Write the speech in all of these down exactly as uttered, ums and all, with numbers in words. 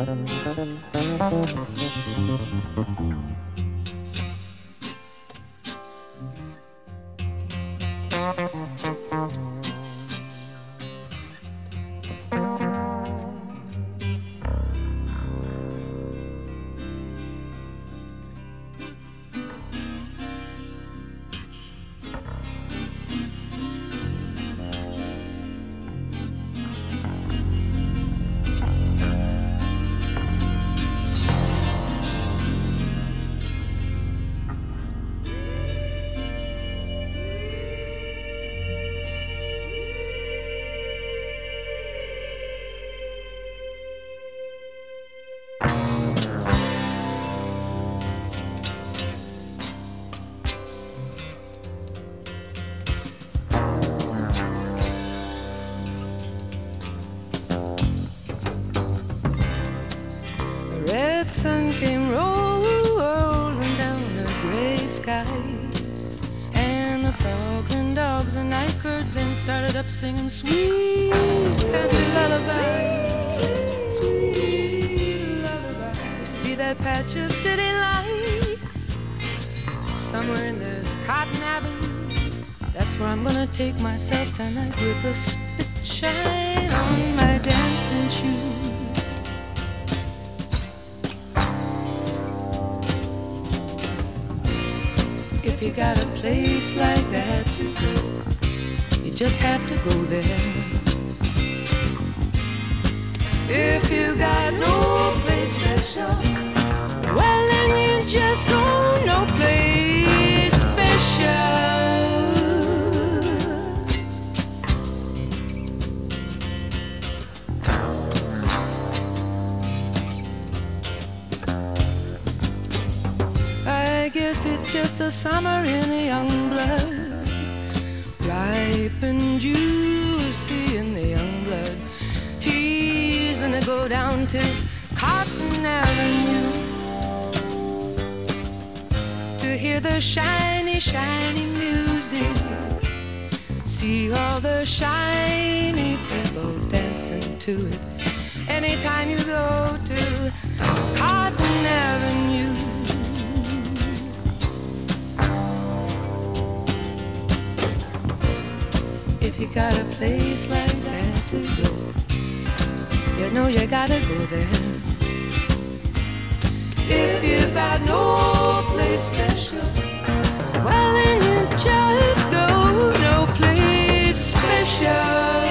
Sun came rolling down the gray sky, and the frogs and dogs and night birds then started up singing sweet, country lullaby, sweet, sweet lullaby. You see that patch of city lights somewhere in this Cotton Avenue? That's where I'm gonna take myself tonight with a spit shine on my dancing shoes. If you got a place like that to go, you just have to go there. If you got no place special, well then you just go no place special. I guess it's just the summer in the young blood, ripe and juicy in the young blood, teasing to go down to Cotton Avenue to hear the shiny, shiny music, see all the shiny people dancing to it. Anytime you go to Cotton Avenue, if you got a place like that to go, you know you gotta go there. If you got no place special, well then you just go no place special.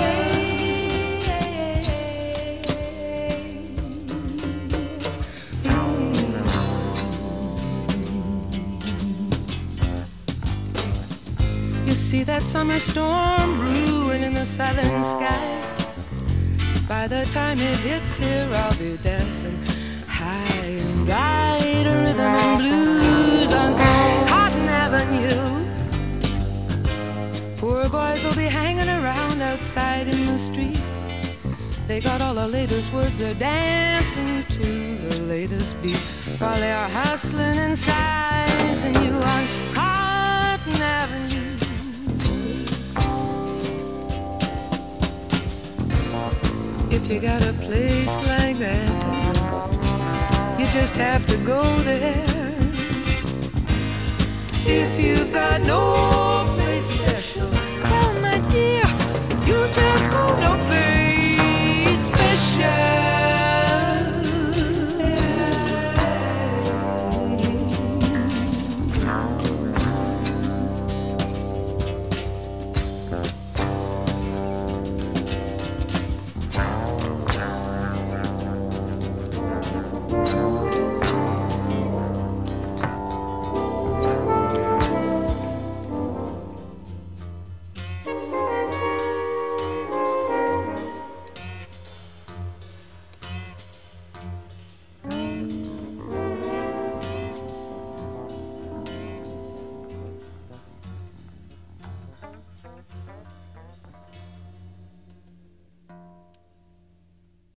See that summer storm brewing in the southern sky. By the time it hits here, I'll be dancing high and dry to rhythm and blues on Cotton Avenue. Poor boys will be hanging around outside in the street. They got all the latest words, they're dancing to the latest beat, while they are hustling inside and you on Cotton Avenue. If you got a place like that, you just have to go there. If you've got no place special, well, my dear,